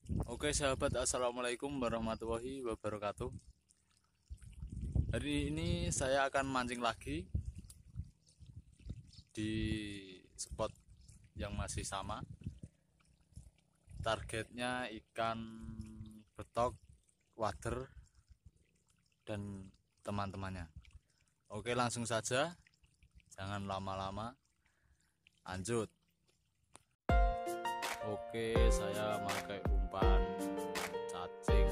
Oke sahabat, assalamualaikum warahmatullahi wabarakatuh. Hari ini saya akan mancing lagi di spot yang masih sama. Targetnya ikan betok, wader, dan teman-temannya. Oke, langsung saja, jangan lama-lama, lanjut. Oke, saya pakai umpan cacing.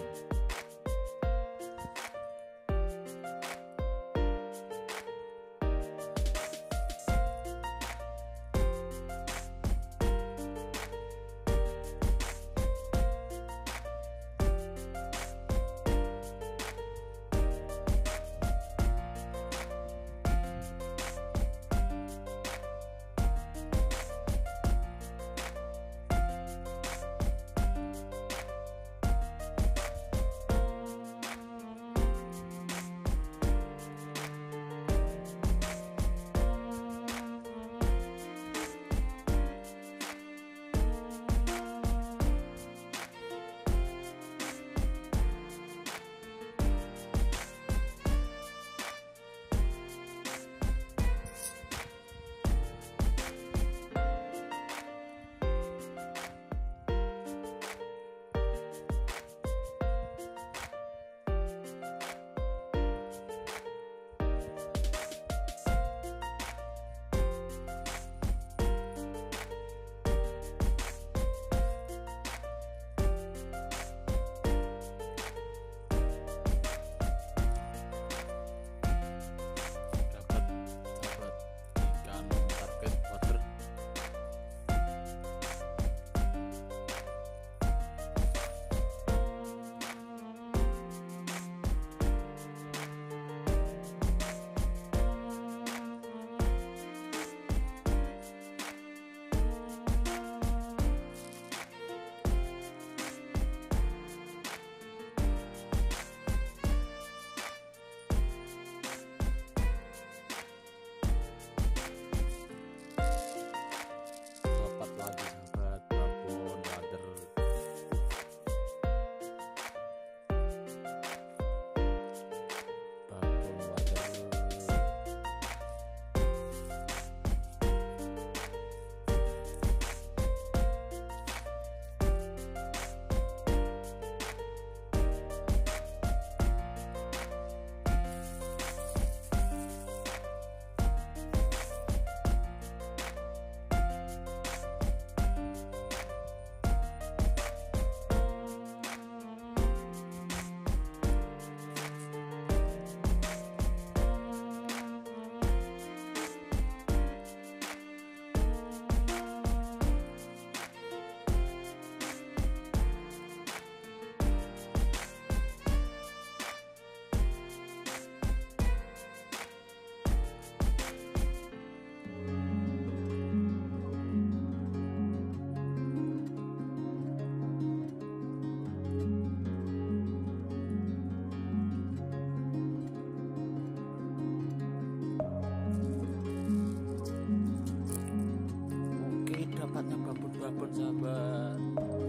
Dapatnya babon-babon sahabat,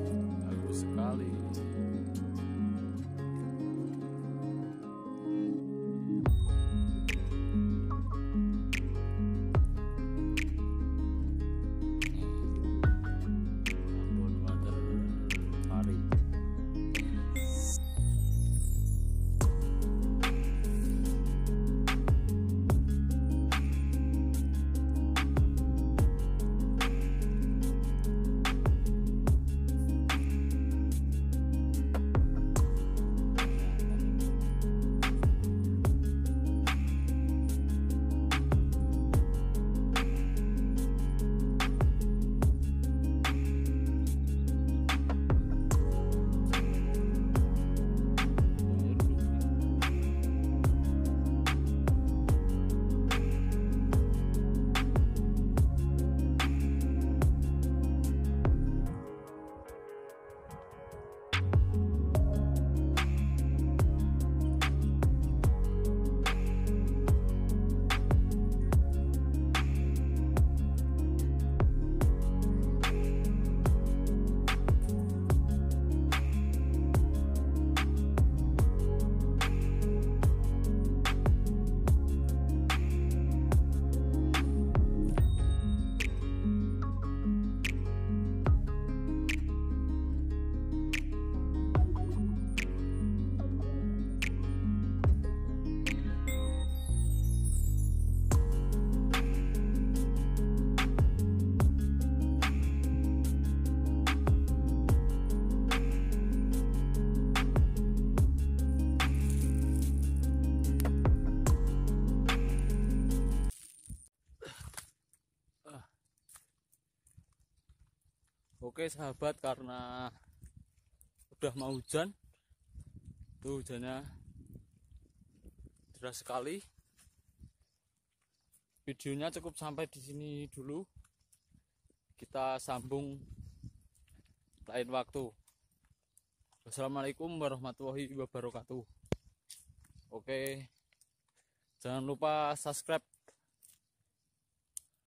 bagus sekali. Babon water pari. Oke sahabat, karena udah mau hujan, tuh hujannya deras sekali. Videonya cukup sampai di sini dulu. Kita sambung lain waktu. Wassalamualaikum warahmatullahi wabarakatuh. Oke, jangan lupa subscribe